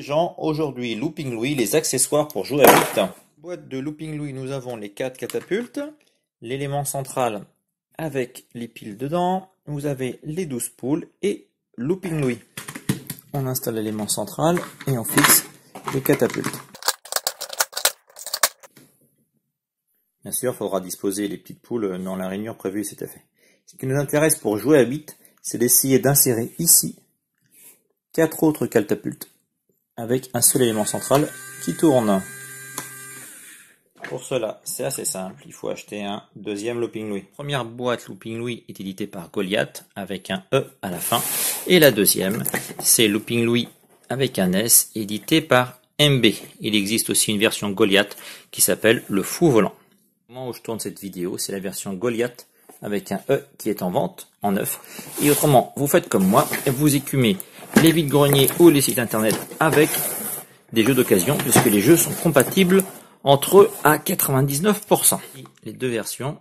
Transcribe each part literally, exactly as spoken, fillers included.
Jean, aujourd'hui Looping Louis, les accessoires pour jouer à huit. Boîte de Looping Louis, nous avons les quatre catapultes, l'élément central avec les piles dedans, vous avez les douze poules et Looping Louis. On installe l'élément central et on fixe les catapultes. Bien sûr, il faudra disposer les petites poules dans la rainure prévue et c'est à fait. Ce qui nous intéresse pour jouer à huit, c'est d'essayer d'insérer ici quatre autres catapultes avec un seul élément central qui tourne. Pour cela, c'est assez simple, il faut acheter un deuxième Looping Louis. La première boîte Looping Louis est éditée par Goliath avec un E à la fin. Et la deuxième, c'est Looping Louis avec un S, édité par M B. Il existe aussi une version Goliath qui s'appelle le Fou Volant. Au moment où je tourne cette vidéo, c'est la version Goliath avec un E qui est en vente, en neuf. Et autrement, vous faites comme moi, vous écumez les vide-greniers ou les sites internet avec des jeux d'occasion, puisque les jeux sont compatibles entre eux à quatre-vingt-dix-neuf pour cent. Les deux versions,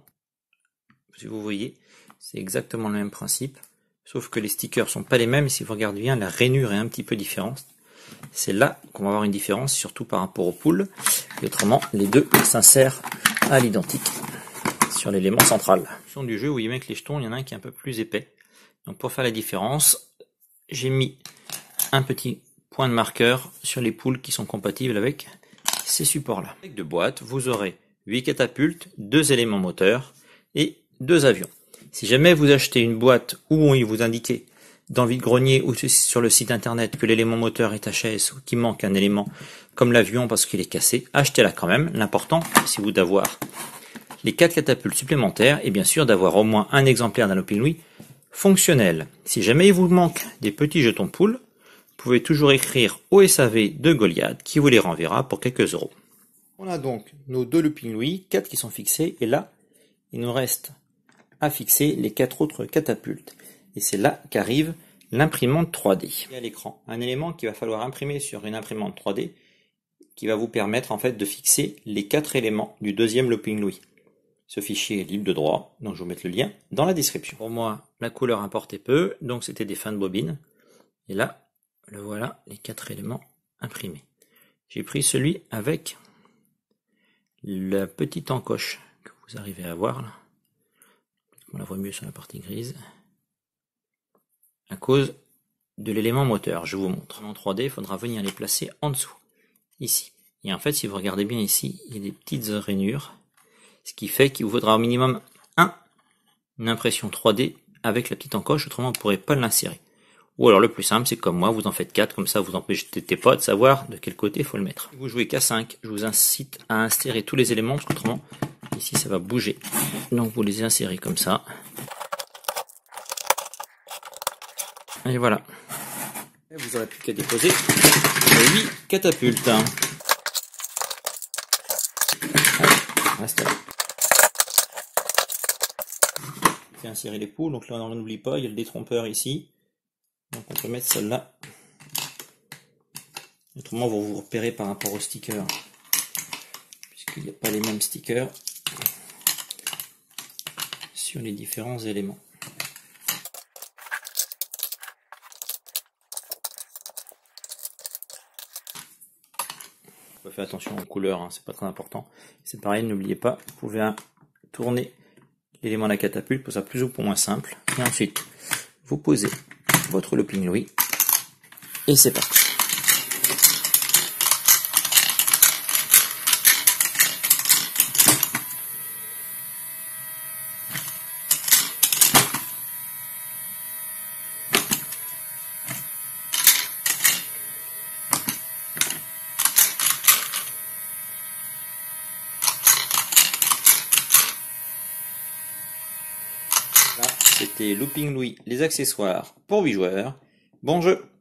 si vous voyez, c'est exactement le même principe, sauf que les stickers sont pas les mêmes. Si vous regardez bien, la rainure est un petit peu différente. C'est là qu'on va avoir une différence, surtout par rapport aux poules. Et autrement, les deux s'insèrent à l'identique sur l'élément central. En fonction du jeu, vous voyez bien que les jetons, il y en a un qui est un peu plus épais. Donc pour faire la différence, j'ai mis un petit point de marqueur sur les poules qui sont compatibles avec ces supports-là. Avec deux boîtes, vous aurez huit catapultes, deux éléments moteurs et deux avions. Si jamais vous achetez une boîte où il vous indiquait dans le vide-grenier ou sur le site internet que l'élément moteur est H S ou qu'il manque un élément comme l'avion parce qu'il est cassé, achetez-la quand même. L'important, c'est vous d'avoir les quatre catapultes supplémentaires et bien sûr d'avoir au moins un exemplaire d'un Looping Louis fonctionnel. Si jamais il vous manque des petits jetons poules, vous pouvez toujours écrire au S A V de Goliath qui vous les renverra pour quelques euros. On a donc nos deux Looping Louis, quatre qui sont fixés, et là, il nous reste à fixer les quatre autres catapultes. Et c'est là qu'arrive l'imprimante trois D. Il y a à l'écran un élément qu'il va falloir imprimer sur une imprimante trois D qui va vous permettre en fait de fixer les quatre éléments du deuxième Looping Louis. Ce fichier est libre de droit, donc je vais vous mettre le lien dans la description. Pour moi, la couleur importait peu, donc c'était des fins de bobine. Et là, le voilà, les quatre éléments imprimés. J'ai pris celui avec la petite encoche que vous arrivez à voir là. On la voit mieux sur la partie grise. À cause de l'élément moteur, je vous montre. En trois D, il faudra venir les placer en dessous, ici. Et en fait, si vous regardez bien ici, il y a des petites rainures, ce qui fait qu'il vous faudra au minimum un, une impression trois D avec la petite encoche, autrement vous ne pourrez pas l'insérer. Ou alors le plus simple, c'est comme moi, vous en faites quatre, comme ça vous n'empêchez pas de savoir de quel côté il faut le mettre. Si vous jouez qu'à cinq, je vous incite à insérer tous les éléments, parce qu'autrement, ici ça va bouger. Donc vous les insérez comme ça. Et voilà. Et vous aurez plus qu'à déposer les huit catapultes. Reste là. On fait insérer les poules, donc là on n'oublie pas, il y a le détrompeur ici. Donc on peut mettre celle-là. Autrement, vous vous repérez par rapport aux stickers, puisqu'il n'y a pas les mêmes stickers sur les différents éléments. On peut faire attention aux couleurs, hein, c'est pas très important. C'est pareil, n'oubliez pas, vous pouvez tourner l'élément de la catapulte pour ça plus ou moins simple. Et ensuite, vous posez votre Looping Louis et c'est parti. Là, c'était Looping Louis, les accessoires pour huit joueurs. Bon jeu!